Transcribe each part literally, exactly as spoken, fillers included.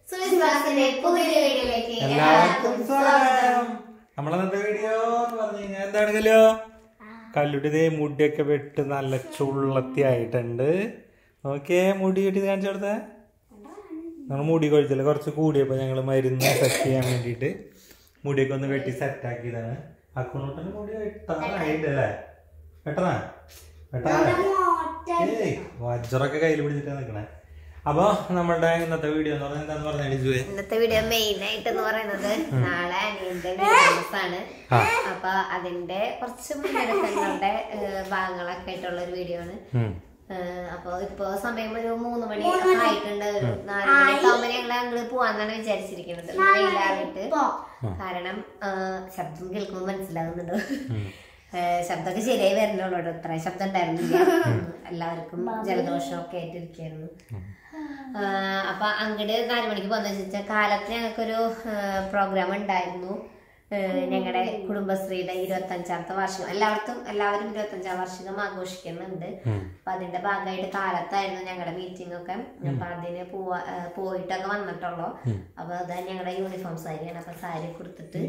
എല്ലാവർക്കും സ്വാഗതം. നമ്മളെന്നത്തെ വീഡിയോ എന്ന് പറഞ്ഞു കഴിഞ്ഞാൽ എന്താണെങ്കിലോ കല്ലുട്ടി മുടിയൊക്കെ വെട്ട് നല്ല ചുള്ളത്തി ആയിട്ടുണ്ട്. ഓക്കെ, മുടി വെട്ടി കാണിച്ചു കൊടുത്തേ. നമ്മൾ മുടി കൊഴിച്ചല്ലേ കുറച്ച് കൂടിയപ്പോൾ ഞങ്ങൾ മരുന്ന് സെറ്റ് ചെയ്യാൻ വേണ്ടിയിട്ട് മുടിയൊക്കെ ഒന്ന് വെട്ടി സെറ്റാക്കിയതാണ്. അക്കൗണ്ടന്റെ മുടി വെട്ടാറായിട്ടല്ലേ? വെട്ടണ വെട്ടാ ഏയ് വജ്രൊക്കെ കയ്യിൽ പിടിച്ചിട്ടാ നിക്കണേ. അപ്പൊ നമ്മളുടെ ഇന്നത്തെ വീഡിയോ എന്ന് പറഞ്ഞാൽ എന്താന്ന് പറഞ്ഞാൽ ഇന്നത്തെ വീഡിയോ മെയിൻ ആയിട്ട് എന്ന് പറയുന്നത് നാളെ അനിയന്റെ ആണ്. അപ്പൊ അതിന്റെ കുറച്ച് മുന്നൊരുക്കങ്ങളുടെ ഭാഗങ്ങളൊക്കെ ആയിട്ടുള്ള ഒരു വീഡിയോ ആണ്. അപ്പൊ ഇപ്പൊ സമയം ഒരു മൂന്ന് മണി ആയിട്ടുണ്ട്. ഒരു നാല് മണിയാകുമ്പോ ഞങ്ങള് അങ്ങോട്ട് പോവാന്നാണ് വിചാരിച്ചിരിക്കുന്നത്, വെയിലാറിട്ട്. കാരണം ശബ്ദം കേൾക്കുമ്പോ മനസ്സിലാകുന്നുണ്ടോ? ശബ്ദമൊക്കെ ശരിയായി വരുന്നുള്ളൂ. ഇത്ര ശബ്ദം ഉണ്ടായിരുന്നില്ല. എല്ലാവർക്കും ജലദോഷമൊക്കെ ആയിട്ടിരിക്കായിരുന്നു. അപ്പൊ അങ്ങോട്ട് നാല് മണിക്ക് പോകാന്ന് വെച്ചാൽ കാലത്ത് ഞങ്ങൾക്കൊരു പ്രോഗ്രാം ഉണ്ടായിരുന്നു. ഞങ്ങളുടെ കുടുംബശ്രീയുടെ ഇരുപത്തി അഞ്ചാമത്തെ വാർഷികം എല്ലാവർക്കും എല്ലാവരും ഇരുപത്തി അഞ്ചാം വാർഷികം ആഘോഷിക്കുന്നുണ്ട്. അപ്പൊ അതിന്റെ ഭാഗമായിട്ട് കാലത്തായിരുന്നു ഞങ്ങളുടെ മീറ്റിംഗ് ഒക്കെ. അപ്പൊ അതിന് പോവാ പോയിട്ടൊക്കെ വന്നിട്ടുള്ളൂ. അപ്പൊ അത് ഞങ്ങളുടെ യൂണിഫോം സാരിയാണ്. അപ്പൊ സാരി കൊടുത്തിട്ട്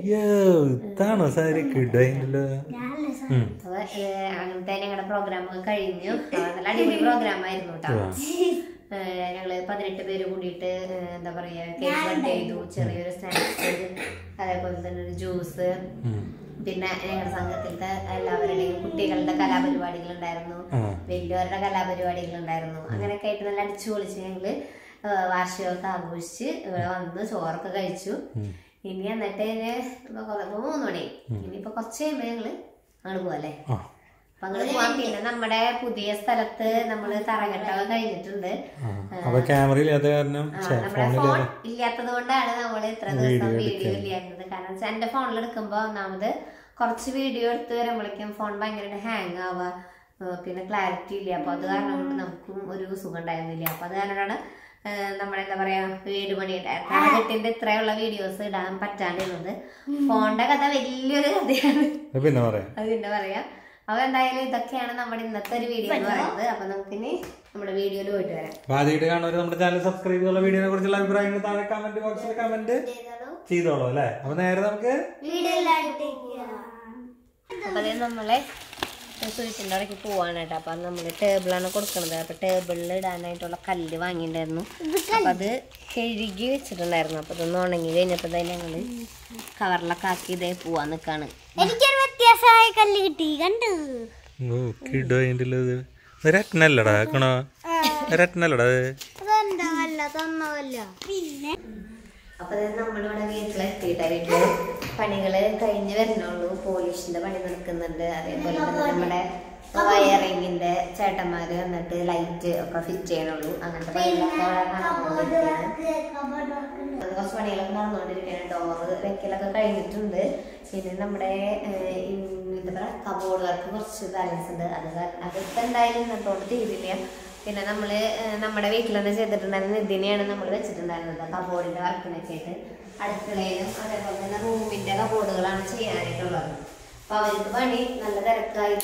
അങ്ങനത്തെ ഞങ്ങളുടെ പ്രോഗ്രാം കഴിഞ്ഞു. നല്ല അടിപൊളി പ്രോഗ്രാം ആയിരുന്നു കേട്ടോ. ഞങ്ങള് പതിനെട്ട് പേര് കൂടിയിട്ട് എന്താ പറയാ കേക്ക് കട്ട് ചെയ്തു, ചെറിയൊരു സ്നാക്സ്, അതേപോലെ തന്നെ ഒരു ജ്യൂസ്, പിന്നെ ഞങ്ങളുടെ സംഘത്തിലത്തെ എല്ലാവരുടെയും കുട്ടികളുടെ കലാപരിപാടികൾ ഉണ്ടായിരുന്നു, വലിയവരുടെ കലാപരിപാടികൾ ഉണ്ടായിരുന്നു. അങ്ങനെയൊക്കെ ആയിട്ട് നല്ല അടിച്ചു പൊളിച്ച് ഞങ്ങള് വാർഷികമൊക്കെ ആഘോഷിച്ച് ഇവിടെ വന്ന് ചോറൊക്കെ കഴിച്ചു. ഇനി എന്നിട്ട് മൂന്ന് മണി ഇനിയിപ്പൊ കുറച്ച് കഴിയുമ്പോ ഞങ്ങള് അങ്ങോട്ട് പോവല്ലേ. അപ്പൊ അങ്ങോട്ട് പോവാൻ പിന്നെ നമ്മുടെ പുതിയ സ്ഥലത്ത് നമ്മള് തറകെട്ടൊക്കെ കഴിഞ്ഞിട്ടുണ്ട്. നമ്മുടെ ഫോൺ ഇല്ലാത്തത് കൊണ്ടാണ് നമ്മള് ഇത്ര ദിവസം വീഡിയോ ഇല്ലാത്തത്. കാരണം വെച്ചാൽ എന്റെ ഫോണിൽ എടുക്കുമ്പോ ഒന്നാമത് കുറച്ച് വീഡിയോ എടുത്ത് വരുമ്പോഴേക്കും ഫോൺ ഭയങ്കരമായിട്ട് ഹാങ് ആവുക, പിന്നെ ക്ലാരിറ്റി ഇല്ല. അപ്പൊ അത് കാരണം കൊണ്ട് നമുക്കും ഒരു സുഖം ഉണ്ടായിരുന്നില്ല. അപ്പൊ അത് കാരണമാണ് നമ്മളെന്താ പറയാ വീട് പണിയുടെ തറകെട്ടിന്റെ ഇത്രയുള്ള വീഡിയോസ് ഇടാൻ പറ്റാണ്ടിരുന്നത്. ഫോണിന്റെ കഥ വലിയൊരു കഥയാണ്, അത് പിന്നെ പറയാം. അപ്പൊ എന്തായാലും ഇതൊക്കെയാണ് നമ്മുടെ ഇന്നത്തെ ഒരു വീഡിയോ എന്ന് പറയുന്നത്. അപ്പൊ നമുക്കിനി നമ്മുടെ വീഡിയോയിൽ പോയിട്ട് വരാം. ആദ്യമായിട്ട് കാണുന്നവർ നമ്മുടെ ചാനൽ സബ്സ്ക്രൈബ് ചെയ്തുള്ള വീഡിയോനെ കുറിച്ചുള്ള അഭിപ്രായങ്ങൾ താഴെ കമന്റ് ബോക്സിൽ കമന്റ് ചെയ്തോളൂ അല്ലെ. അപ്പൊ നേരെ നമുക്ക് അപ്പൊ അതേ നമ്മളെ സുരിച്ചിന്റെ അവിടേക്ക് പോവാണ് കേട്ടോ. അപ്പൊ നമ്മള് ടേബിളാണ് കൊടുക്കണത്. അപ്പൊ ടേബിളിൽ ഇടാനായിട്ടുള്ള കല്ല് വാങ്ങിയിട്ടുണ്ടായിരുന്നു. അപ്പൊ അത് കഴുകി വെച്ചിട്ടുണ്ടായിരുന്നു. അപ്പൊ ഇതൊന്ന് ഉണങ്ങി കഴിഞ്ഞപ്പോ തന്നെ ഞങ്ങള് കവറിലൊക്കെ ആക്കി ഇതേ പോവാൻ നിക്കാണ്. എനിക്കൊരു വ്യത്യാസമായ കല്ല് കിട്ടി കണ്ടു. രത്നല്ലടാ കണോ രത്നല്ലടാ പിന്നെ അപ്പൊ നമ്മളിവിടെ വീട്ടിലെത്തിയിട്ട വീട്ടില് പണികള് കഴിഞ്ഞ് വരുന്നുള്ളൂ. പോളിഷിന്റെ പണി നടക്കുന്നുണ്ട്. അതേപോലെ തന്നെ നമ്മുടെ വയറിങ്ങിന്റെ ചേട്ടന്മാര് വന്നിട്ട് ലൈറ്റ് ഒക്കെ ഫിറ്റ് ചെയ്യണുള്ളൂ. അങ്ങനത്തെ പണികളൊക്കെ നടന്നുകൊണ്ടിരിക്കുകയാണ്. കുറച്ച് പണികളൊക്കെ നടന്നുകൊണ്ടിരിക്കുകയാണ്. ഡോറ് വെക്കലൊക്കെ കഴിഞ്ഞിട്ടുണ്ട്. പിന്നെ നമ്മുടെ എന്താ പറയാ കബോർഡ് വർക്ക് കുറച്ച് ബാലൻസ് ഉണ്ട്. അത് അതൊക്കെ എന്തായാലും ഇന്നത്തോട് തീരില്ല. പിന്നെ നമ്മള് നമ്മുടെ വീട്ടിൽ തന്നെ ചെയ്തിട്ടുണ്ടായിരുന്ന ഇതിനെയാണ് നമ്മൾ വെച്ചിട്ടുണ്ടായിരുന്നത് കബോർഡിന്റെ വർക്കിനൊക്കെ ആയിട്ട്. അടുക്കളയിലും അതേപോലെ തന്നെ റൂമിന്റെ കബോർഡുകളാണ് ചെയ്യാനായിട്ടുള്ളത്. അപ്പൊ അവർക്ക് പണി നല്ല തിരക്കായിട്ട്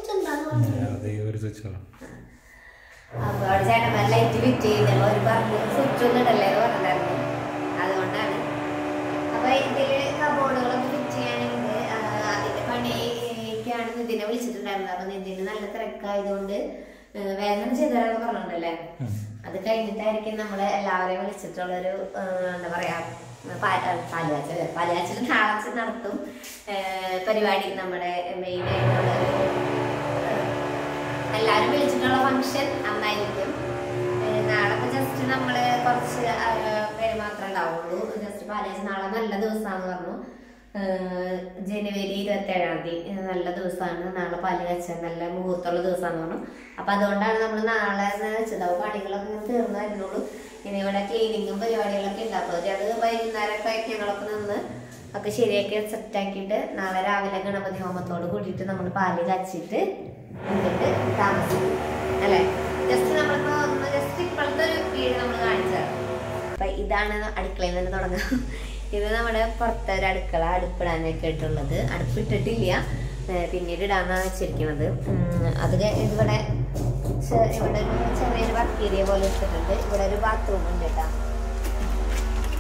അപ്പൊ അവിടെ ചേട്ടന്മാർ ലൈറ്റ് ഫിറ്റ് ചെയ്തപ്പോ അവര് പറഞ്ഞു സ്വിച്ച് ഒന്നും ഇടല്ലേ എന്ന് പറഞ്ഞിട്ടുണ്ടായിരുന്നു. അതുകൊണ്ടാണ്. അപ്പൊ ഇതില് കബോർഡുകളൊക്കെ ഫിറ്റ് ചെയ്യാനുണ്ട്. അതിന്റെ പണിക്കാണ് നിതിനെ വിളിച്ചിട്ടുണ്ടായിരുന്നത്. അപ്പൊ നിതിന് നല്ല തിരക്കായതുകൊണ്ട് വേഗം ചെയ്തരാന്ന് പറഞ്ഞിട്ടുണ്ടല്ലേ. അത് കഴിഞ്ഞിട്ടായിരിക്കും നമ്മള് എല്ലാവരെയും വിളിച്ചിട്ടുള്ളൊരു എന്താ പറയാ പാലുകാച്ചൽ പാലുകാച്ചൽ നാളെ നടത്തും പരിപാടി. നമ്മുടെ മെയിൻ ആയിട്ടുള്ളൊരു എല്ലാവരും വിളിച്ചിട്ടുള്ള ഫംഗ്ഷൻ അന്നായിരിക്കും. നാളെ ജസ്റ്റ് നമ്മള് കുറച്ച് പേര് മാത്രമേ ഉണ്ടാവുള്ളൂ. ജസ്റ്റ് പാലുകാച്ചൽ നാളെ നല്ല ദിവസമാണെന്ന് പറഞ്ഞു. ജനുവരി ഇരുപത്തി ഏഴാം തീയതി നല്ല ദിവസമാണ്. നാളെ പാല് കാച്ചാൻ നല്ല മുഹൂർത്തമുള്ള ദിവസമാണെന്ന് പറഞ്ഞു. അപ്പൊ അതുകൊണ്ടാണ് നമ്മൾ നാളെ വെച്ചത്. അപ്പൊ പണികളൊക്കെ ഇങ്ങനെ തീർന്നു വരുന്നുള്ളൂ. ഇനി ഇവിടെ ക്ലീനിങ്ങും പരിപാടികളൊക്കെ ഉണ്ട്. അപ്പൊ അത് വൈകുന്നേരമൊക്കെ ആയിട്ട് ഞങ്ങളൊക്കെ നിന്ന് ഒക്കെ ശരിയാക്കി സെറ്റാക്കിയിട്ട് നാളെ രാവിലെ ഗണപതി ഹോമത്തോട് കൂടിയിട്ട് നമ്മൾ പാല് കാച്ചിട്ട് എന്നിട്ട് താമസിക്കും അല്ലെ. ജസ്റ്റ് നമ്മളിപ്പോ ജസ്റ്റ് ഇപ്പോഴത്തെ ഒരു വീട് നമ്മൾ കാണിച്ചത്. അപ്പൊ ഇതാണ് അടുക്കളയിൽ നിന്ന് തുടങ്ങാം. ഇത് നമ്മുടെ പുറത്തെ ഒരു അടുക്കള അടുപ്പിടാനൊക്കെ ആയിട്ടുള്ളത്. അടുപ്പിട്ടിട്ടില്ല, പിന്നീട് ഇടാന്നാണ് വെച്ചിരിക്കുന്നത്. അത് ഇവിടെ ഇവിടെ ഒരു ചെറിയൊരു വർക്ക് ഏരിയ പോലെ ഇട്ടിട്ടുണ്ട്. ഇവിടെ ഒരു ബാത്റൂം ഉണ്ട് കേട്ടോ.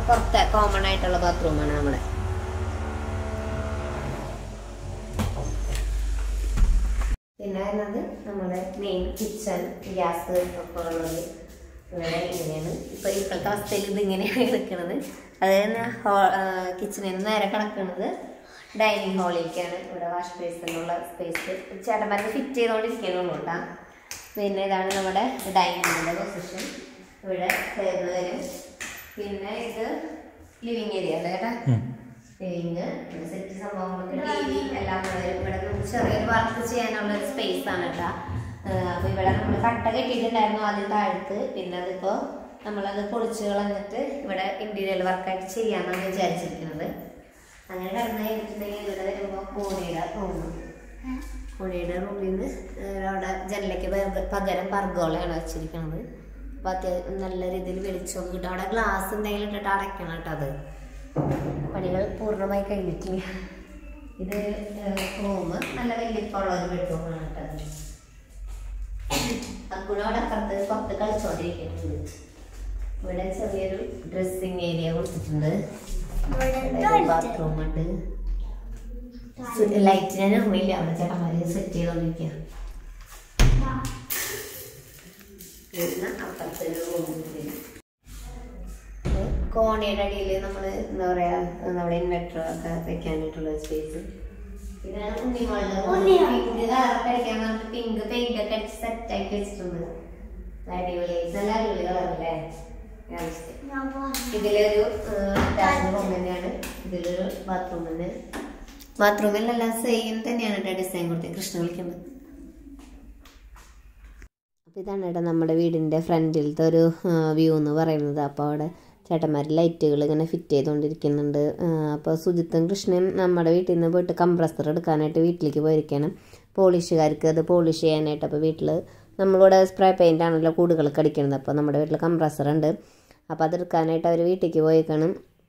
പുറത്തെ കോമൺ ആയിട്ടുള്ള ബാത്റൂമാണ് നമ്മുടെ. പിന്നെ വരുന്നത് നമ്മുടെ മെയിൻ കിച്ചൺ, ഗ്യാസ് ഒക്കെ ഉള്ളത് ഇവിടെ ഇങ്ങനെയാണ്. ഇപ്പൊ ഇപ്പോഴത്തെ അവസ്ഥയിൽ ഇത് ഇങ്ങനെയാണ് കിടക്കുന്നത്. അത് തന്നെ കിച്ചണിൽ നിന്ന് നേരെ കിടക്കുന്നത് ഡൈനിങ് ഹാളിലേക്കാണ്. ഇവിടെ വാഷ് ബേസിനുള്ള സ്പേസ് ചേട്ടന്മാർക്ക് ഫിറ്റ് ചെയ്തുകൊണ്ടിരിക്കുന്നുള്ളൂ കേട്ടോ. പിന്നെ ഇതാണ് നമ്മുടെ ഡൈനിങ്ങിൻ്റെ പൊസിഷൻ. ഇവിടെ ടേബിൾ വരും. പിന്നെ ഇത് ലിവിങ് ഏരിയ അല്ലേ ചേട്ടാ? ലിവിങ് പിന്നെ സെറ്റ് സംഭവങ്ങളൊക്കെ ടി വി എല്ലാം വരും. ഇവിടെ നമുക്ക് ചെറിയൊരു വർക്ക് ചെയ്യാനുള്ള ഒരു സ്പേസ് ആണ് കേട്ടോ. അപ്പോൾ ഇവിടെ നമ്മൾ കട്ട കെട്ടിയിട്ടുണ്ടായിരുന്നു ആദ്യം താഴത്ത്. പിന്നെ അതിപ്പോൾ നമ്മളത് പൊളിച്ച് കളഞ്ഞിട്ട് ഇവിടെ ഇന്റീരിയർ വർക്കായിട്ട് ചെയ്യാമെന്നാണ് വിചാരിച്ചിരിക്കുന്നത്. അങ്ങനെ കടന്നു കഴിഞ്ഞിട്ടുണ്ടെങ്കിൽ ഇവിടെ വരുമ്പോൾ കോണിയുടെ റൂം, കോണിയുടെ റൂമിൽ നിന്ന് അവിടെ ജനലയ്ക്ക് പകരം പർഗോളയാണ് വെച്ചിരിക്കുന്നത്. അപ്പോൾ അത്യാവശ്യം നല്ല രീതിയിൽ വെളിച്ചം കിട്ടും. അവിടെ ഗ്ലാസ് എന്തെങ്കിലും ഇട്ടിട്ട് അടയ്ക്കണം കേട്ടോ. അത് പണികൾ പൂർണ്ണമായി കഴിഞ്ഞിട്ടില്ല. ഇത് റൂം നല്ല വലിപ്പമുള്ള ഒരു ബെഡ്റൂമാണ് കേട്ടത്. അക്കുഴോടെ അപ്പുറത്ത് പുറത്ത് കളിച്ചോണ്ടിരിക്കുന്നുണ്ട്. ഇവിടെ ചെറിയൊരു ഡ്രസ്സിങ് ഏരിയ കൊടുത്തിട്ടുണ്ട്. ബാത്റൂം ഉണ്ട്. ലൈറ്റിനെ റൂമില്ല, അവിടെ ചേട്ടന്മാര് സെറ്റ് ചെയ്തോണ്ടിരിക്കുക. അപ്പുറത്തൊരു റൂമിൽ കോണിയുടെ അടിയിൽ നമ്മൾ എന്താ പറയാ നമ്മുടെ ഇൻവെർട്ടർ ഒക്കെ വെക്കാനായിട്ടുള്ള സ്പേസ്. ഇതാണ് ഉണ്ണിമോളുടെ പിങ്ക് കളർ കഴിക്കാൻ പറഞ്ഞിട്ട് പിങ്ക് പെയിന്റ് ഒക്കെ അടിച്ച് സെറ്റ് ആക്കി വെച്ചിട്ടുണ്ട്. അടിപൊളി, നല്ല അടിപൊളി കളറല്ലേ. ഇതിലൊരു റൂം തന്നെയാണ്. ഇതിലൊരു ബാത്റൂം തന്നെ. ബാത്റൂമിലെല്ലാം സെയിം തന്നെയാണ് കേട്ടോ ഡിസൈൻ കൊടുത്തത്. കൃഷ്ണ വിളിക്കുന്നത്. അപ്പോൾ ഇതാണ് കേട്ടോ നമ്മുടെ വീടിൻ്റെ ഫ്രണ്ടിലത്തെ ഒരു വ്യൂ എന്ന് പറയുന്നത്. അപ്പോൾ അവിടെ ചേട്ടന്മാർ ലൈറ്റുകൾ ഇങ്ങനെ ഫിറ്റ് ചെയ്തുകൊണ്ടിരിക്കുന്നുണ്ട്. അപ്പോൾ സുജിത്തും കൃഷ്ണയും നമ്മുടെ വീട്ടിൽ നിന്ന് പോയിട്ട് കംപ്രസർ എടുക്കാനായിട്ട് വീട്ടിലേക്ക് പോയിരിക്കണം. പോളിഷുകാർക്ക് അത് പോളിഷ് ചെയ്യാനായിട്ട്. അപ്പോൾ വീട്ടിൽ നമ്മളിവിടെ സ്പ്രേ പെയിൻ്റ് ആണല്ലോ കൂടുകളൊക്കെ അടിക്കുന്നത്. അപ്പോൾ നമ്മുടെ വീട്ടിൽ കംപ്രസർ ഉണ്ട്. അപ്പോൾ അതെടുക്കാനായിട്ട് അവർ വീട്ടിലേക്ക് പോയേക്കണം.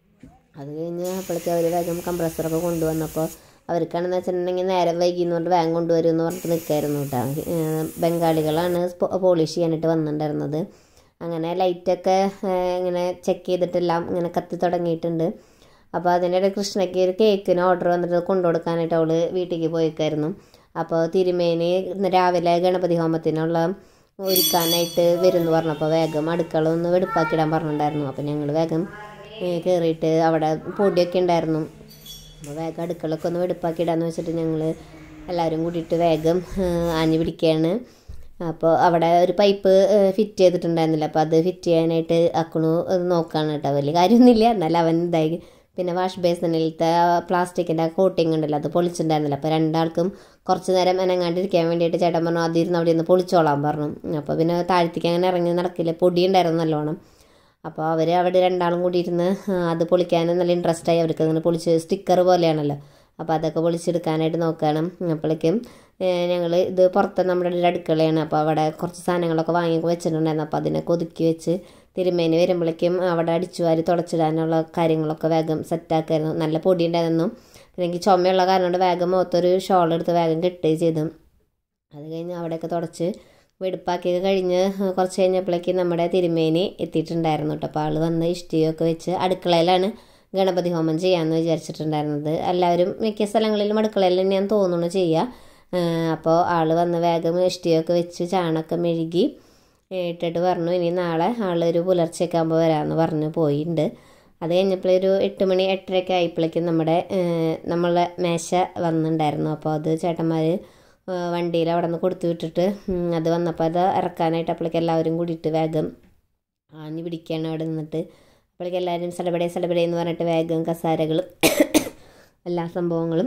അത് കഴിഞ്ഞ് അപ്പോഴേക്കും അവർ വേഗം കംപ്രസറൊക്കെ കൊണ്ടുവന്നപ്പോൾ അവർക്കാണെന്ന് വെച്ചിട്ടുണ്ടെങ്കിൽ നേരം വൈകി എന്ന് പറഞ്ഞിട്ട് വേഗം കൊണ്ടുവരും എന്ന് പറഞ്ഞിട്ട് നിൽക്കായിരുന്നു കേട്ടോ. ബംഗാളികളാണ് പോളിഷ് ചെയ്യാനായിട്ട് വന്നിട്ടുണ്ടായിരുന്നത്. അങ്ങനെ ലൈറ്റൊക്കെ ഇങ്ങനെ ചെക്ക് ചെയ്തിട്ടെല്ലാം ഇങ്ങനെ കത്തി തുടങ്ങിയിട്ടുണ്ട്. അപ്പോൾ അതിനിടെ കൃഷ്ണയ്ക്ക് ഒരു കേക്കിന് ഓർഡർ വന്നിട്ട് കൊണ്ടു കൊടുക്കാനായിട്ട് അവൾ വീട്ടിലേക്ക് പോയിക്കായിരുന്നു. അപ്പോൾ തിരുമേനി രാവിലെ ഗണപതി ഹോമത്തിനുള്ള ഒരുക്കാനായിട്ട് വരുമെന്ന് പറഞ്ഞപ്പോൾ വേഗം അടുക്കള ഒന്ന് വെടുപ്പാക്കിയിടാൻ പറഞ്ഞിട്ടുണ്ടായിരുന്നു. അപ്പോൾ ഞങ്ങൾ വേഗം കയറിയിട്ട് അവിടെ പൊടിയൊക്കെ ഉണ്ടായിരുന്നു. അപ്പോൾ വേഗം അടുക്കളൊക്കെ ഒന്ന് വെടുപ്പാക്കിയിടാന്ന് വെച്ചിട്ട് ഞങ്ങൾ എല്ലാവരും കൂടിയിട്ട് വേഗം ആഞ്ഞു പിടിക്കുകയാണ്. അപ്പോൾ അവിടെ ഒരു പൈപ്പ് ഫിറ്റ് ചെയ്തിട്ടുണ്ടായിരുന്നില്ല. അപ്പോൾ അത് ഫിറ്റ് ചെയ്യാനായിട്ട് അക്കണു അത് നോക്കുകയാണ് കേട്ടോ. വലിയ കാര്യമൊന്നുമില്ല, എന്നാലും അവൻ ഇതായി. പിന്നെ വാഷ് ബേസിനിലത്തെ പ്ലാസ്റ്റിക്കിൻ്റെ കോട്ടിങ് ഉണ്ടല്ലോ, അത് പൊളിച്ചിട്ടുണ്ടായിരുന്നില്ല. അപ്പോൾ രണ്ടാൾക്കും കുറച്ച് നേരം അനങ്ങാണ്ടിരിക്കാൻ വേണ്ടിയിട്ട് ചേട്ടൻ പറഞ്ഞു അതിരുന്ന് അവിടെ നിന്ന് പൊളിച്ചോളാൻ പറഞ്ഞു. അപ്പോൾ പിന്നെ താഴ്ത്തിക്ക് അങ്ങനെ ഇറങ്ങി നടക്കില്ല, പൊടി ഉണ്ടായിരുന്നു നല്ലോണം. അപ്പോൾ അവർ അവിടെ രണ്ടാളും കൂടി ഇരുന്ന് അത് പൊളിക്കാൻ നല്ല ഇൻട്രസ്റ്റായി. അവർക്ക് അങ്ങനെ പൊളിച്ച് സ്റ്റിക്കർ പോലെയാണല്ലോ, അപ്പോൾ അതൊക്കെ പൊളിച്ചെടുക്കാനായിട്ട് നോക്കുകയാണ്. അപ്പോഴേക്കും ഞങ്ങൾ ഇത് പുറത്ത് നമ്മുടെ ഒരു അടുക്കളയാണ്. അപ്പോൾ അവിടെ കുറച്ച് സാധനങ്ങളൊക്കെ വാങ്ങി വെച്ചിട്ടുണ്ടായിരുന്നു. അപ്പോൾ അതിനൊക്കെ ഒതുക്കി വെച്ച് തിരുമേനി വരുമ്പോഴേക്കും അവിടെ അടിച്ചു വാരി തുടച്ചിടാനുള്ള കാര്യങ്ങളൊക്കെ വേഗം സെറ്റാക്കായിരുന്നു. നല്ല പൊടി ഉണ്ടായിരുന്നു. പിന്നെ എനിക്ക് ചുമയുള്ള കാരണം കൊണ്ട് വേഗം മുഖത്തൊരു ഷോൾ എടുത്ത് വേഗം കെട്ടുകയും ചെയ്തു. അത് കഴിഞ്ഞ് അവിടെയൊക്കെ തുടച്ച് വെടുപ്പാക്കിയൊക്കെ കഴിഞ്ഞ് കുറച്ച് കഴിഞ്ഞപ്പോഴേക്കും നമ്മുടെ തിരുമേനി എത്തിയിട്ടുണ്ടായിരുന്നു കേട്ടോ. അപ്പോൾ ആൾ വന്ന് ഇഷ്ടികയൊക്കെ വെച്ച് അടുക്കളയിലാണ് ഗണപതി ഹോമം ചെയ്യാമെന്ന് വിചാരിച്ചിട്ടുണ്ടായിരുന്നത്. എല്ലാവരും മിക്ക സ്ഥലങ്ങളിലും അടുക്കളയിൽ തന്നെയാണ് തോന്നുന്നു ചെയ്യുക. അപ്പോൾ ആൾ വന്ന് വേഗം ഇഷ്ടികയൊക്കെ വെച്ച് ചാണകം മെഴുകി ഇട്ടിട്ട് പറഞ്ഞു ഇനി നാളെ ആളൊരു പുലർച്ചയൊക്കെ ആകുമ്പോൾ വരാമെന്ന് പറഞ്ഞ് പോയിട്ടുണ്ട്. അത് കഴിഞ്ഞപ്പോഴൊരു എട്ട് മണി എട്ടരയൊക്കെ ആയപ്പോഴേക്കും നമ്മുടെ നമ്മളെ മേശ വന്നിട്ടുണ്ടായിരുന്നു. അപ്പോൾ അത് ചേട്ടന്മാർ വണ്ടിയിൽ അവിടെ നിന്ന് കൊടുത്തു വിട്ടിട്ട് അത് വന്നപ്പോൾ അത് ഇറക്കാനായിട്ട് അപ്പോഴേക്കും എല്ലാവരും കൂടിയിട്ട് വേഗം ആഞ്ഞു പിടിക്കുകയാണ് അവിടെ നിന്നിട്ട്. അപ്പോഴേക്കും എല്ലാവരും സെലബ്രേ സെലബ്രേ എന്ന് പറഞ്ഞിട്ട് വേഗം കസാരകളും എല്ലാ സംഭവങ്ങളും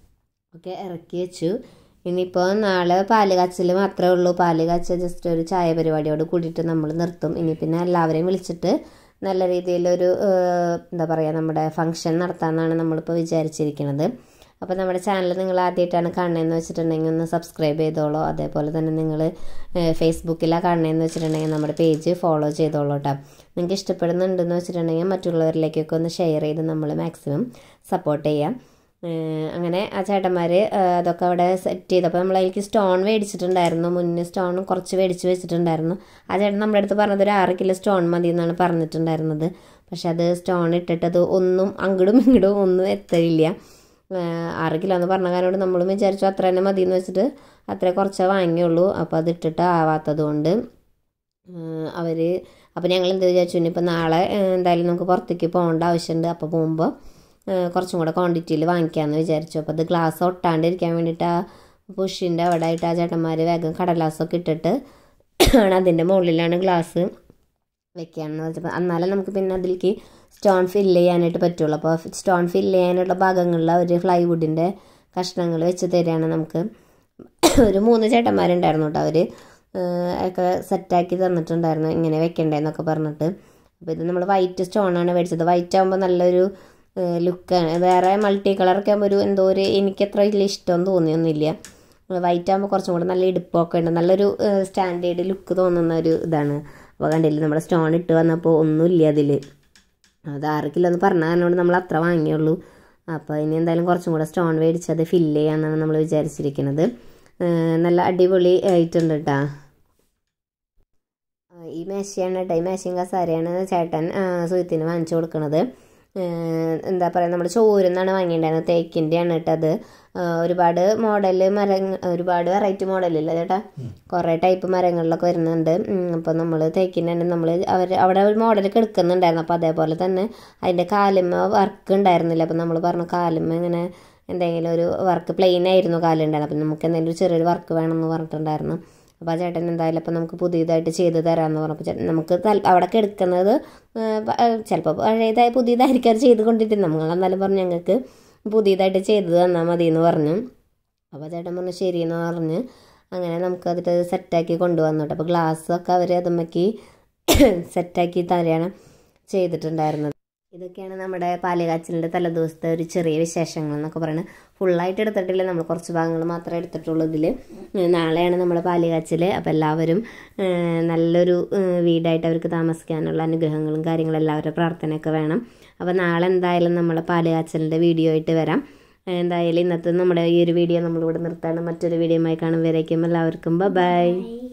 ഒക്കെ ഇറക്കി വെച്ചു. ഇനിയിപ്പോൾ നാളെ പാല് കാച്ചൽ മാത്രമേ ഉള്ളൂ. പാല് കാച്ചൽ ജസ്റ്റ് ഒരു ചായ പരിപാടിയോട് കൂടിയിട്ട് നമ്മൾ നിർത്തും. ഇനി പിന്നെ എല്ലാവരെയും വിളിച്ചിട്ട് നല്ല രീതിയിലൊരു എന്താ പറയുക നമ്മുടെ ഫംഗ്ഷൻ നടത്താമെന്നാണ് നമ്മളിപ്പോൾ വിചാരിച്ചിരിക്കുന്നത്. അപ്പോൾ നമ്മുടെ ചാനൽ നിങ്ങൾ ആദ്യമായിട്ടാണ് കാണുന്നതെന്ന് വെച്ചിട്ടുണ്ടെങ്കിൽ ഒന്ന് സബ്സ്ക്രൈബ് ചെയ്തോളൂ. അതേപോലെ തന്നെ നിങ്ങൾ ഫേസ്ബുക്കിലാണ് കാണുന്നതെന്ന് വെച്ചിട്ടുണ്ടെങ്കിൽ നമ്മുടെ പേജ് ഫോളോ ചെയ്തോളൂ കേട്ടോ. നിങ്ങൾക്ക് ഇഷ്ടപ്പെടുന്നുണ്ടെന്ന് വെച്ചിട്ടുണ്ടെങ്കിൽ മറ്റുള്ളവരിലേക്കൊക്കെ ഒന്ന് ഷെയർ ചെയ്ത് നമ്മൾ മാക്സിമം സപ്പോർട്ട് ചെയ്യാം. അങ്ങനെ ആ ചേട്ടന്മാർ അതൊക്കെ അവിടെ സെറ്റ് ചെയ്തപ്പോൾ നമ്മൾ അതിലേക്ക് സ്റ്റോൺ മേടിച്ചിട്ടുണ്ടായിരുന്നു. മുന്നേ സ്റ്റോൺ കുറച്ച് മേടിച്ച് വെച്ചിട്ടുണ്ടായിരുന്നു. ആ ചേട്ടൻ നമ്മുടെ അടുത്ത് പറഞ്ഞത് ഒരു ആറ് കിലോ സ്റ്റോൺ മതി എന്നാണ് പറഞ്ഞിട്ടുണ്ടായിരുന്നത്. പക്ഷെ അത് സ്റ്റോൺ ഇട്ടിട്ടത് ഒന്നും അങ്ങടും ഇങ്ങടും ഒന്നും എത്തില്ല. ആറ് കിലോ എന്ന് പറഞ്ഞ കാരണോട് നമ്മൾ വിചാരിച്ചു അത്ര തന്നെ മതി എന്ന് വെച്ചിട്ട് അത്ര കുറച്ചേ വാങ്ങിയുള്ളൂ. അപ്പോൾ അത് ഇട്ടിട്ട് ആവാത്തത് കൊണ്ട് അവർ അപ്പോൾ ഞങ്ങൾ എന്ത് വിചാരിച്ചു, ഇനിയിപ്പോൾ നാളെ എന്തായാലും നമുക്ക് പുറത്തേക്ക് പോകേണ്ട ആവശ്യമുണ്ട്. അപ്പോൾ പോകുമ്പോൾ കുറച്ചും കൂടെ ക്വാണ്ടിറ്റിയിൽ വാങ്ങിക്കാമെന്ന് വിചാരിച്ചു. അപ്പോൾ അത് ഗ്ലാസ് ഒട്ടാണ്ടിരിക്കാൻ വേണ്ടിയിട്ട് ആ പുഷിൻ്റെ അവിടെ ആയിട്ട് ആ ചേട്ടന്മാർ വേഗം കടലാസൊക്കെ ഇട്ടിട്ട് ആണ് അതിൻ്റെ മുകളിലാണ് ഗ്ലാസ് വെക്കുകയാണെന്ന് വെച്ചപ്പോൾ എന്നാലും നമുക്ക് പിന്നെ അതിലേക്ക് സ്റ്റോൺ ഫില്ല് ചെയ്യാനായിട്ട് പറ്റുള്ളൂ. അപ്പോൾ സ്റ്റോൺ ഫില്ല് ചെയ്യാനുള്ള ഭാഗങ്ങളിൽ അവർ ഫ്ലൈവുഡിൻ്റെ കഷ്ണങ്ങൾ വെച്ച് തരികയാണ് നമുക്ക്. ഒരു മൂന്ന് ചേട്ടന്മാരുണ്ടായിരുന്നു കേട്ടോ, അവർ ഒക്കെ സെറ്റാക്കി തന്നിട്ടുണ്ടായിരുന്നു ഇങ്ങനെ വെക്കണ്ടേന്നൊക്കെ പറഞ്ഞിട്ട്. അപ്പോൾ ഇത് നമ്മൾ വൈറ്റ് സ്റ്റോണാണ് മേടിച്ചത്. വൈറ്റ് ആകുമ്പോൾ നല്ലൊരു ലുക്കാണ്. വേറെ മൾട്ടി കളറൊക്കെ ആകുമ്പോൾ ഒരു എന്തോ ഒരു എനിക്കത്ര വലിയ ഇഷ്ടമൊന്നും തോന്നിയൊന്നുമില്ല. വൈറ്റ് ആകുമ്പോൾ കുറച്ചും കൂടെ നല്ല ഇടുപ്പൊക്കെ ഉണ്ട്, നല്ലൊരു സ്റ്റാൻഡേർഡ് ലുക്ക് തോന്നുന്ന ഒരു ഇതാണ്. അപ്പോൾ കണ്ടില്ല നമ്മുടെ സ്റ്റോൺ ഇട്ട് വന്നപ്പോൾ ഒന്നുമില്ല അതിൽ. അത് ആറ് കിലോ എന്ന് പറഞ്ഞ കാരണമാണ് നമ്മൾ അത്ര വാങ്ങിയുള്ളൂ. അപ്പോൾ ഇനി എന്തായാലും കുറച്ചും കൂടെ സ്റ്റോൺ മേടിച്ചത് ഫില്ല് ചെയ്യാമെന്നാണ് നമ്മൾ വിചാരിച്ചിരിക്കുന്നത്. നല്ല അടിപൊളി ആയിട്ടുണ്ട് കേട്ടോ. ഈ മേശയാണ് കേട്ടോ, ഈ മേശയും കസാരയാണ് ചേട്ടൻ സുഹൃത്തിന് വാങ്ങിച്ചു കൊടുക്കുന്നത്. എന്താ പറയുക, നമ്മുടെ ചോരുന്നാണ് വാങ്ങിയിട്ടുണ്ടായിരുന്നത്, തേക്കിൻ്റെയാണ് കേട്ടോ അത്. ഒരുപാട് മോഡൽ മരം, ഒരുപാട് വെറൈറ്റി മോഡലില്ല ചേട്ടാ, കുറേ ടൈപ്പ് മരങ്ങളിലൊക്കെ വരുന്നുണ്ട്. അപ്പോൾ നമ്മൾ തേക്കിൻ്റെ തന്നെ നമ്മൾ അവർ അവിടെ ഒരു മോഡൽ കിടക്കുന്നുണ്ടായിരുന്നു. അപ്പോൾ അതേപോലെ തന്നെ അതിൻ്റെ കാലുമ്മ വർക്ക് ഉണ്ടായിരുന്നില്ല. അപ്പോൾ നമ്മൾ പറഞ്ഞു കാലുമ്മ ഇങ്ങനെ എന്തെങ്കിലും ഒരു വർക്ക് പ്ലെയിൻ ആയിരുന്നു കാലുണ്ടായിരുന്നു. അപ്പം നമുക്ക് എന്തെങ്കിലും ചെറിയൊരു വർക്ക് വേണമെന്ന് പറഞ്ഞിട്ടുണ്ടായിരുന്നു. അപ്പോൾ ആ ചേട്ടൻ എന്തായാലും അപ്പോൾ നമുക്ക് പുതിയതായിട്ട് ചെയ്ത് തരാമെന്ന് പറഞ്ഞപ്പോൾ നമുക്ക് അവിടെ കിടക്കുന്നത് ചിലപ്പോൾ പഴയതായി പുതിയതായിരിക്കും ചെയ്ത് കൊണ്ടിരിക്കുന്നത്. നമ്മളെന്നാലും പറഞ്ഞു ഞങ്ങൾക്ക് പുതിയതായിട്ട് ചെയ്ത് തന്നാൽ മതി എന്ന് പറഞ്ഞു. അപ്പോൾ ചേട്ടൻ പറഞ്ഞു ശരിയെന്ന് പറഞ്ഞ് അങ്ങനെ നമുക്കതിട്ട് സെറ്റാക്കി കൊണ്ടുവന്നു കേട്ടോ. അപ്പോൾ ഗ്ലാസ്സൊക്കെ അവർ അതുമ്മക്ക് സെറ്റാക്കി തരാണ് ചെയ്തിട്ടുണ്ടായിരുന്നത്. ഇതൊക്കെയാണ് നമ്മുടെ പാലുകാച്ചലിൻ്റെ തലേദിവസത്തെ ഒരു ചെറിയ വിശേഷങ്ങൾ എന്നൊക്കെ പറയുന്നത്. ഫുള്ളായിട്ട് എടുത്തിട്ടില്ല, നമ്മൾ കുറച്ച് ഭാഗങ്ങൾ മാത്രമേ എടുത്തിട്ടുള്ളൂ. ഇതിൽ നാളെയാണ് നമ്മുടെ പാലുകാച്ചൽ. അപ്പോൾ എല്ലാവരും നല്ലൊരു വീടായിട്ട് അവർക്ക് താമസിക്കാനുള്ള അനുഗ്രഹങ്ങളും കാര്യങ്ങളും എല്ലാവരുടെ പ്രാർത്ഥനയൊക്കെ വേണം. അപ്പോൾ നാളെ എന്തായാലും നമ്മളെ പാലുകാച്ചലിൻ്റെ വീഡിയോ ആയിട്ട് വരാം. എന്തായാലും ഇന്നത്തെ നമ്മുടെ ഈ ഒരു വീഡിയോ നമ്മളിവിടെ നിർത്താണ്. മറ്റൊരു വീഡിയോയുമായി കാണും വരേക്കും എല്ലാവർക്കും ബൈ.